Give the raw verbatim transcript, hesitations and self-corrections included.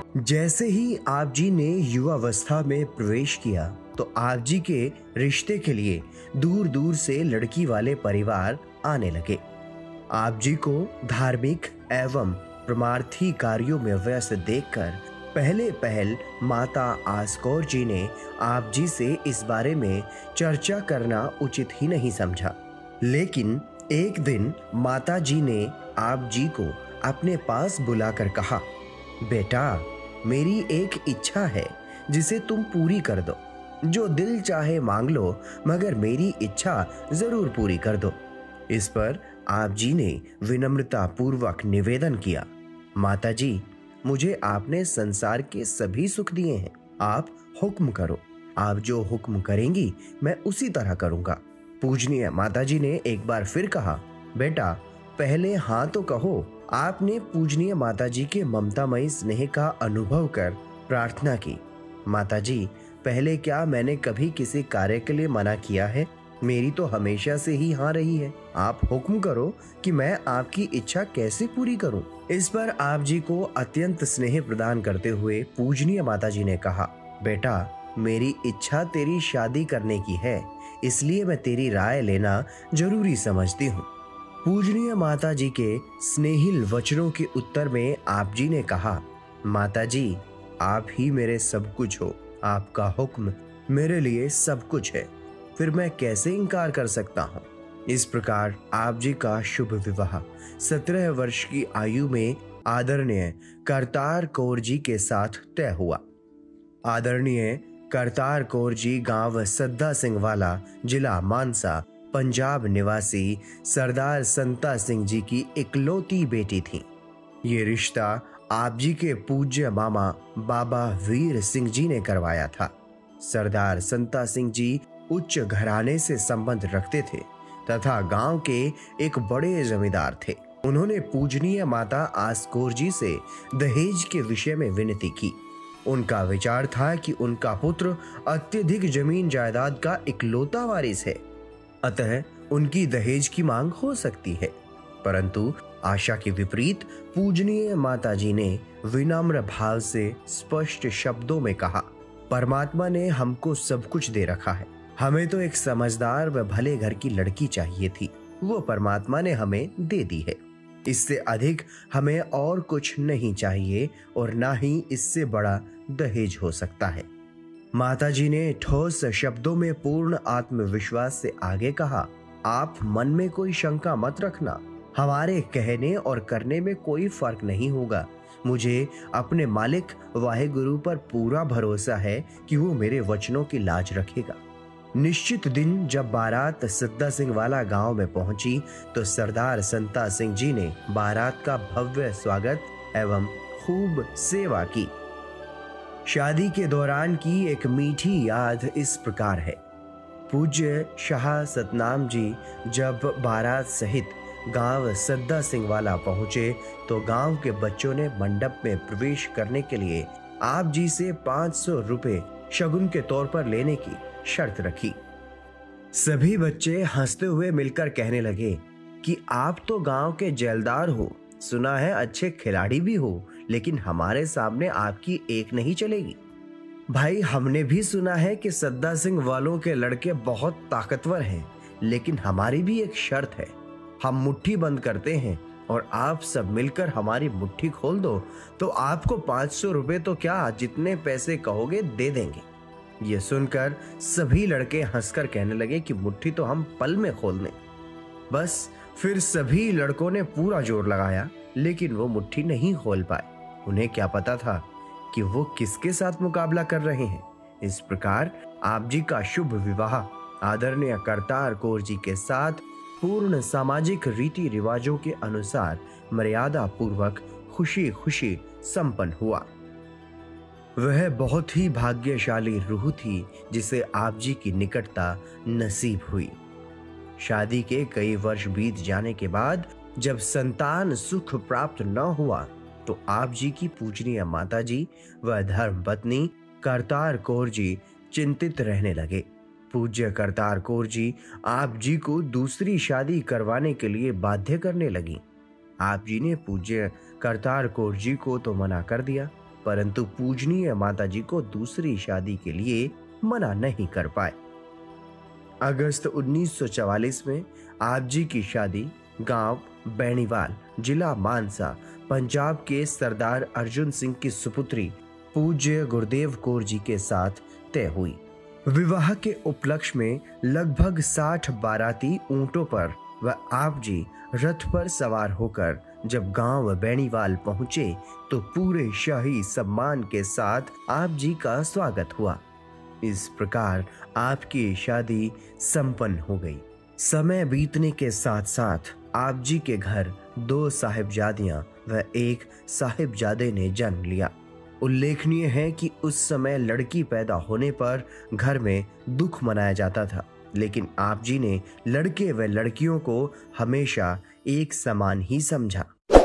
जैसे ही आप जी ने युवावस्था में प्रवेश किया तो आप जी के रिश्ते के लिए दूर दूर से लड़की वाले परिवार आने लगे। आप जी को धार्मिक एवं परमार्थी कार्यों में व्यस्त देखकर पहले पहल माता आसकौर जी ने आप जी से इस बारे में चर्चा करना उचित ही नहीं समझा। लेकिन एक दिन माता जी ने आप जी को अपने पास बुलाकर कहा, बेटा, मेरी एक इच्छा है जिसे तुम पूरी कर दो। जो दिल चाहे मांग लो, मगर मेरी इच्छा जरूर पूरी कर दो। इस पर आप जी ने विनम्रता पूर्वक निवेदन किया, माता जी, मुझे आपने संसार के सभी सुख दिए हैं, आप हुक्म करो। आप जो हुक्म करेंगी मैं उसी तरह करूंगा। पूजनीय माता जी ने एक बार फिर कहा, बेटा, पहले हाँ तो कहो। आपने पूजनीय माता जी के ममतामयी स्नेह का अनुभव कर प्रार्थना की, माता जी, पहले क्या मैंने कभी किसी कार्य के लिए मना किया है? मेरी तो हमेशा से ही हाँ रही है। आप हुक्म करो कि मैं आपकी इच्छा कैसे पूरी करूं। इस पर आप जी को अत्यंत स्नेह प्रदान करते हुए पूजनीय माता जी ने कहा, बेटा, मेरी इच्छा तेरी शादी करने की है, इसलिए मैं तेरी राय लेना जरूरी समझती हूँ। पूजनीय माता जी के स्नेहिल वचनों के उत्तर में आप जी ने कहा, माता जी, आप ही मेरे सब कुछ हो, आपका हुक्म मेरे लिए सब कुछ है, फिर मैं कैसे इनकार कर सकता हूँ। इस प्रकार आप जी का शुभ विवाह सत्रह वर्ष की आयु में आदरणीय करतार कौर जी के साथ तय हुआ। आदरणीय करतार कौर जी गांव सद्दा सिंह वाला, जिला मानसा, पंजाब निवासी सरदार संता सिंह जी की इकलौती बेटी थी। ये रिश्ता आप जी के पूज्य मामा बाबा वीर सिंह जी ने करवाया था। सरदार संता सिंह जी उच्च घराने से संबंध रखते थे तथा गांव के एक बड़े जमींदार थे। उन्होंने पूजनीय माता आसकौर जी से दहेज के विषय में विनती की। उनका विचार था कि उनका पुत्र अत्यधिक जमीन जायदाद का इकलौता वारिस है, अतः उनकी दहेज की मांग हो सकती है। परंतु आशा के विपरीत पूजनीय माता जी ने विनम्र भाव से स्पष्ट शब्दों में कहा, परमात्मा ने हमको सब कुछ दे रखा है, हमें तो एक समझदार व भले घर की लड़की चाहिए थी, वो परमात्मा ने हमें दे दी है। इससे अधिक हमें और कुछ नहीं चाहिए और ना ही इससे बड़ा दहेज हो सकता है। माता जी ने ठोस शब्दों में पूर्ण आत्मविश्वास से आगे कहा, आप मन में कोई शंका मत रखना, हमारे कहने और करने में कोई फर्क नहीं होगा। मुझे अपने मालिक वाहेगुरु पर पूरा भरोसा है कि वो मेरे वचनों की लाज रखेगा। निश्चित दिन जब बारात सद्दा सिंह वाला गांव में पहुंची तो सरदार संता सिंह जी ने बारात का भव्य स्वागत एवं खूब सेवा की। शादी के दौरान की एक मीठी याद इस प्रकार है। पूज्य शाह सतनाम जी जब बारात सहित गांव सद्दा सिंह वाला पहुंचे तो गांव के बच्चों ने मंडप में प्रवेश करने के लिए आप जी से पांच सौ रुपए शगुन के तौर पर लेने की शर्त रखी। सभी बच्चे हंसते हुए मिलकर कहने लगे कि आप तो गांव के जेलदार हो, सुना है अच्छे खिलाड़ी भी हो, लेकिन हमारे सामने आपकी एक नहीं चलेगी। भाई, हमने भी सुना है कि सद्दा सिंह वालों के लड़के बहुत ताकतवर हैं, लेकिन हमारी भी एक शर्त है, हम मुट्ठी बंद करते हैं और आप सब मिलकर हमारी मुट्ठी खोल दो तो आपको पांच सौ रुपए तो क्या, जितने पैसे कहोगे दे देंगे। ये सुनकर सभी लड़के हंसकर कहने लगे कि मुट्ठी तो हम पल में खोल दें। बस फिर सभी लड़कों ने पूरा जोर लगाया, लेकिन वो मुट्ठी नहीं खोल पाए। उन्हें क्या पता था कि वो किसके साथ मुकाबला कर रहे हैं। इस प्रकार आप जी का शुभ विवाह आदरणीय करतार कौर जी के साथ पूर्ण सामाजिक रीति रिवाजों के अनुसार मर्यादा पूर्वक खुशी खुशी संपन्न हुआ। वह बहुत ही भाग्यशाली रूह थी जिसे आप जी की निकटता नसीब हुई। शादी के कई वर्ष बीत जाने के बाद जब संतान सुख प्राप्त न हुआ तो आप जी की पूजनीय माता जी व धर्म पत्नी करतार कौर जी चिंतित रहने लगे। पूज्य करतार कौर जी आप जी को दूसरी शादी करवाने के लिए बाध्य करने लगी। आप जी ने पूज्य करतार कौर जी को तो मना कर दिया, परंतु पूजनीय माताजी को दूसरी शादी के लिए मना नहीं कर पाए। अगस्त उन्नीस सौ चवालीस में आप जी की शादी गांव बैणीवाल, जिला मानसा, पंजाब के सरदार अर्जुन सिंह की सुपुत्री पूज्य गुरुदेव कौर जी के साथ तय हुई। विवाह के उपलक्ष्य में लगभग साठ बाराती ऊंटों पर व आप जी रथ पर सवार होकर जब गांव बैणीवाल पहुंचे तो पूरे शाही सम्मान के साथ आप जी का स्वागत हुआ। इस प्रकार आपकी शादी संपन्न हो गई। समय बीतने के साथ साथ आप जी के घर दो साहिबजादियां व एक साहिबजादे ने जन्म लिया। उल्लेखनीय है कि उस समय लड़की पैदा होने पर घर में दुख मनाया जाता था, लेकिन आप जी ने लड़के व लड़कियों को हमेशा एक समान ही समझा।